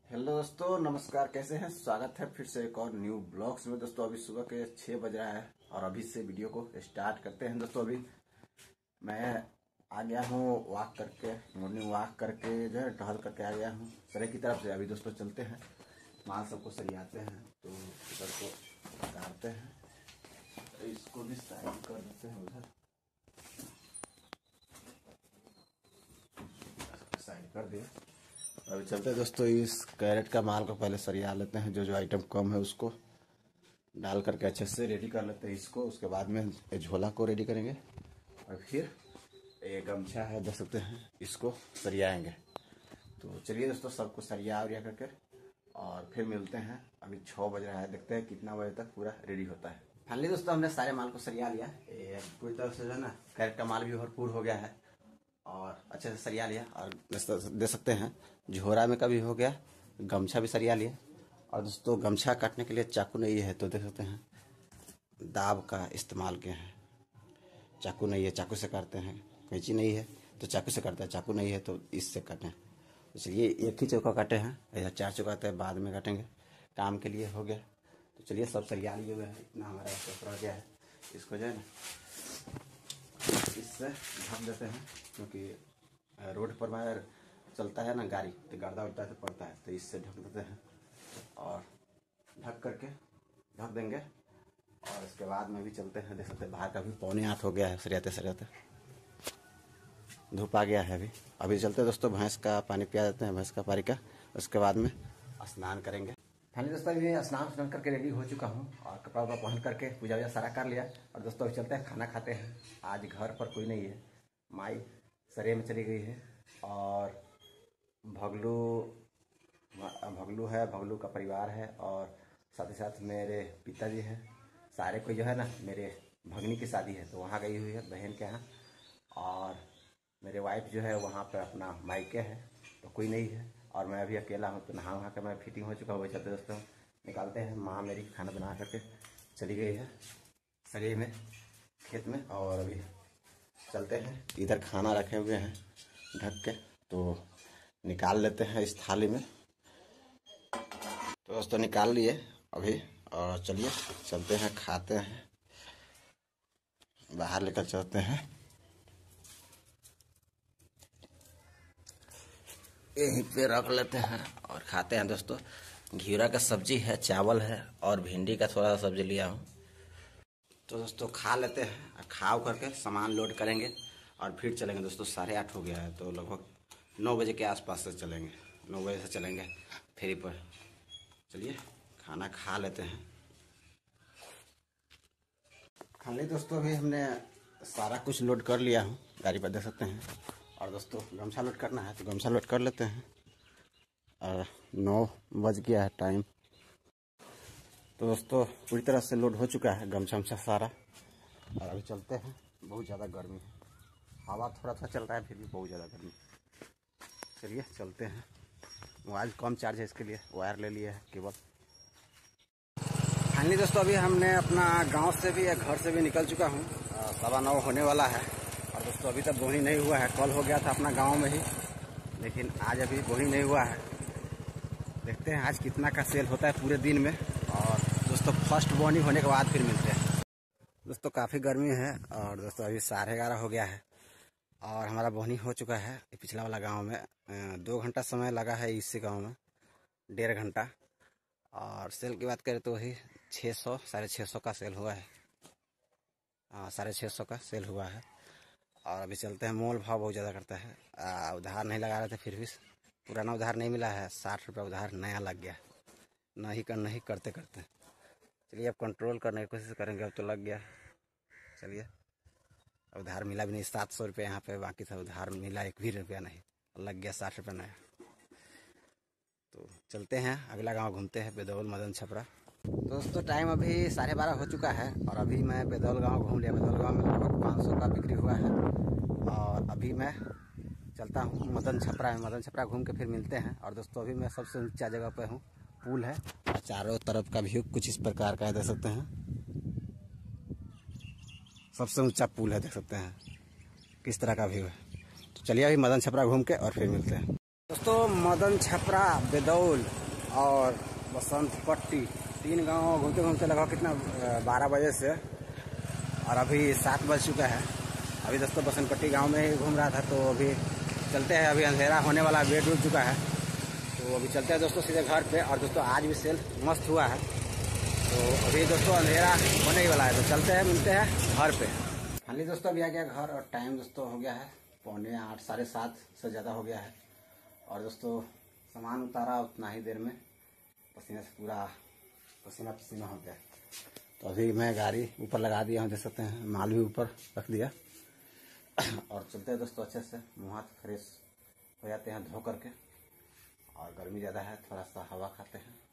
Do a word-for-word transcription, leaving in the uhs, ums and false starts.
Hello दोस्तों, नमस्कार। कैसे हैं? स्वागत है फिर से एक और न्यू ब्लॉग्स में। दोस्तों अभी सुबह के छह बज रहा है और अभी से वीडियो को स्टार्ट करते हैं। दोस्तों अभी मैं आ गया हूँ वॉक करके, मॉर्निंग वॉक करके जो है टहल करके आ गया हूँ सड़क की तरफ से। अभी दोस्तों चलते हैं, माल सबको सरियाते हैं तो उधर को उतारते हैं, तो इसको भी साइड कर देते हैं, उधर साइड कर दिया। अभी चलते हैं दोस्तों, इस कैरेट का माल को पहले सरिया लेते हैं। जो जो आइटम कम है उसको डाल करके अच्छे से रेडी कर लेते हैं इसको। उसके बाद में झोला को रेडी करेंगे और फिर एक गमछा है देख सकते हैं, इसको सरियाएंगे। तो चलिए दोस्तों, सबको सरिया उरिया करके और फिर मिलते हैं। अभी छः बज रहा है, देखते हैं कितना बजे तक पूरा रेडी होता है। फाइनली दोस्तों हमने सारे माल को सरिया लिया, पूरी तरह से जो है ना कैरेट का माल भी भरपूर हो गया है और अच्छे से सरिया लिया। और दे सकते हैं झोरा में का भी हो गया, गमछा भी सरिया लिया। और दोस्तों गमछा काटने के लिए चाकू नहीं है तो देख सकते हैं दाब का इस्तेमाल किया है। चाकू नहीं है, चाकू से काटते हैं। कैंची नहीं है तो चाकू से काटते हैं, चाकू नहीं है तो इससे काटें। तो चलिए एक ही चौका काटे हैं, ऐसा चार चौका आते हैं बाद में काटेंगे, काम के लिए हो गया। तो चलिए सब सरिया लिए हुए हैं, इतना हमारा रह गया है। इसको जो है ना इससे ढक देते हैं, क्योंकि रोड पर बाहर चलता है ना गाड़ी तो गर्दा उड़ता है तो पड़ता है, तो इससे ढक देते हैं और ढक करके ढक देंगे। और इसके बाद में भी चलते हैं, देख सकते हैं बाहर का भी पौने आठ हो गया है, सरियाते सरियाते धूप आ गया है। अभी अभी चलते हैं दोस्तों, भैंस का पानी पिया देते हैं, भैंस का पानी का। उसके बाद में स्नान करेंगे। फाइनली दोस्तों अभी स्नान स्नान करके रेडी हो चुका हूँ और कपड़ा वपड़ा पहन करके पूजा वूजा सारा कर लिया। और दोस्तों अभी चलते हैं, खाना खाते हैं। आज घर पर कोई नहीं है, माई सरे में चली गई है और भगलू भगलू है, भगलू का परिवार है और साथ ही साथ मेरे पिताजी हैं। सारे कोई जो है ना मेरे भगनी की शादी है तो वहाँ गई हुई है बहन के यहाँ। और मेरे वाइफ जो है वहाँ पर अपना मायके है तो कोई नहीं है और मैं अभी अकेला हूँ। तो नहा वहाँ कर मैं फिटिंग हो चुका हूँ। वही चलते दोस्तों निकालते हैं। माँ मेरी खाना बना करके चली गई है सरी में खेत में और अभी चलते हैं। इधर खाना रखे हुए हैं ढक के, तो निकाल लेते हैं इस थाली में। तो दोस्तों निकाल लिए अभी और चलिए चलते हैं, खाते हैं। बाहर लेकर चलते हैं, यहीं पे रख लेते हैं और खाते हैं। दोस्तों घिरा का सब्जी है, चावल है और भिंडी का थोड़ा सा सब्जी लिया हूँ। तो दोस्तों खा लेते हैं, खाओ करके सामान लोड करेंगे और फिर चलेंगे। दोस्तों साढ़े आठ हो गया है तो लगभग नौ बजे के आसपास से चलेंगे, नौ बजे से चलेंगे फेरी पर। चलिए खाना खा लेते हैं। खाली दोस्तों अभी हमने सारा कुछ लोड कर लिया हूँ गाड़ी पर, देख सकते हैं। और दोस्तों गमछा लोड करना है तो गमछा लोड कर लेते हैं। और नौ बज गया है टाइम। तो दोस्तों पूरी तरह से लोड हो चुका है गमछा वमछा सारा। और अभी चलते हैं, बहुत ज़्यादा गर्मी है, हवा थोड़ा सा चल रहा है फिर भी बहुत ज़्यादा गर्मी। चलिए चलते हैं। मोबाइल कम चार्ज है इसके लिए वायर ले लिया है केबल। फाइनली दोस्तों अभी हमने अपना गांव से भी या घर से भी निकल चुका हूं, सवा नौ होने वाला है। और दोस्तों अभी तक बोनी नहीं हुआ है, कल हो गया था अपना गांव में ही, लेकिन आज अभी बोनी नहीं हुआ है। देखते हैं आज कितना का सेल होता है पूरे दिन में। और दोस्तों फर्स्ट बोनी होने के बाद फिर मिलते हैं। दोस्तों काफ़ी गर्मी है और दोस्तों अभी साढ़े ग्यारह हो गया है और हमारा बोनी हो चुका है। पिछला वाला गांव में दो घंटा समय लगा है, इसी गांव में डेढ़ घंटा। और सेल की बात करें तो वही छः सौ साढ़े छः सौ का सेल हुआ है, हाँ साढ़े छः सौ का सेल हुआ है। और अभी चलते हैं, मोल भाव बहुत ज़्यादा करता है। आ, उधार नहीं लगा रहे थे फिर भी पुराना उधार नहीं मिला है, साठ रुपये उधार नया लग गया, नहीं कर नहीं करते करते। चलिए अब कंट्रोल करने की कोशिश करेंगे। अब तो लग गया, चलिए उधार मिला भी नहीं। सात सौ रुपये यहाँ पे बाकी था, उधार मिला एक भी रुपया नहीं, लग गया साठ रुपये नया। तो चलते हैं अगला गांव घूमते हैं, बेदौल मदन छपरा। दोस्तों टाइम अभी साढ़े बारह हो चुका है और अभी मैं बेदौल गांव घूम लिया। बेदौल गांव में लगभग पाँच सौ का बिक्री हुआ है। और अभी मैं चलता हूँ मदन छपरा में, मदन छपरा घूम के फिर मिलते हैं। और दोस्तों अभी मैं सबसे ऊंचा जगह पे हूँ, पुल है और चारों तरफ का व्यू कुछ इस प्रकार का है, देख सकते हैं। सबसे ऊंचा पुल है, देख सकते हैं किस तरह का व्यू है। तो चलिए अभी मदन छपरा घूम के और फिर मिलते हैं। दोस्तों मदन छपरा, बेदौल और बसंत पट्टी तीन गांव घूमते घूमते लगभग कितना बारह बजे से और अभी सात बज चुका है। अभी दोस्तों बसंत पट्टी गाँव में ही घूम रहा था, तो अभी चलते हैं। अभी अंधेरा होने वाला, बेड उठ चुका है, तो अभी चलते हैं दोस्तों सीधे घर पे। और दोस्तों आज भी सेल मस्त हुआ है, तो अभी दोस्तों अंधेरा होने ही वाला है, तो चलते हैं, मिलते हैं घर पे। फाइनली दोस्तों अभी आ गया घर और टाइम दोस्तों हो गया है पौने आठ, साढ़े सात से ज़्यादा हो गया है। और दोस्तों सामान उतारा उतना ही देर में, पसीने से पूरा पसीना पसीना हो गया। तो अभी मैं गाड़ी ऊपर लगा दिया हूँ, देख सकते हैं, माल भी ऊपर रख दिया। और चलते हैं दोस्तों अच्छे से, मुँह हाथ फ्रेश हो जाते हैं धो करके। और गर्मी ज़्यादा है, थोड़ा सा हवा खाते हैं।